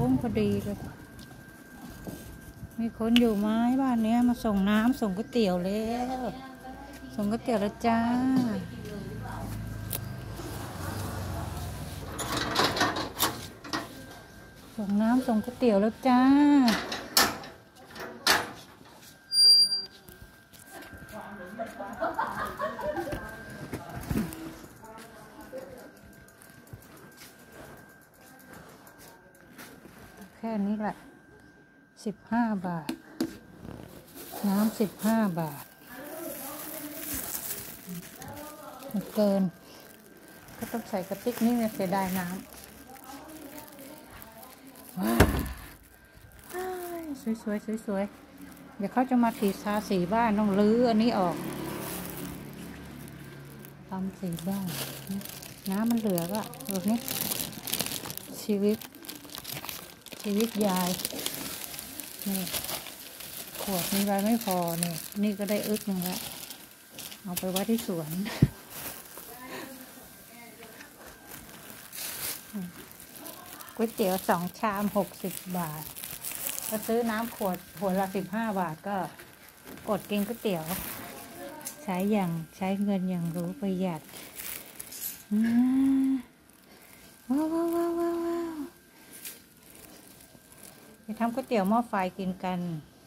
งพอดีเลยมีคนอยู่ไหมบ้านเนี้ยมาส่งน้ำส่งก๋วยเตี๋ยวแล้วส่งก๋วยเตี๋ยวแล้วจ้าส่งน้ำส่งก๋วยเตี๋ยวแล้วจ้าแค่นี้แหละ15 บาทน้ำ15 บาทเกินก็ต้องใส่กระติกนี่เสียดายน้ำว้าวสวยเดี๋ยวเขาจะมาถีทาสีบ้านต้องรื้ออันนี้ออกทำสีบ้านน้ำมันเหลือก็แบบนี้ชีวิตยายนี่ขวดนี้ไว้ไม่พอเนี่ยนี่ก็ได้อึกนึงแล้วเอาไปไว้ที่สวนก๋วยเตี๋ยว2 ชาม60 บาทถ้าซื้อน้ำขวดละ15 บาทก็อดกินก๋วยเตี๋ยวใช้เงินอย่างรู้ประหยัดว้าวไปทำก๋วยเตี๋ยวหม้อไฟกินกัน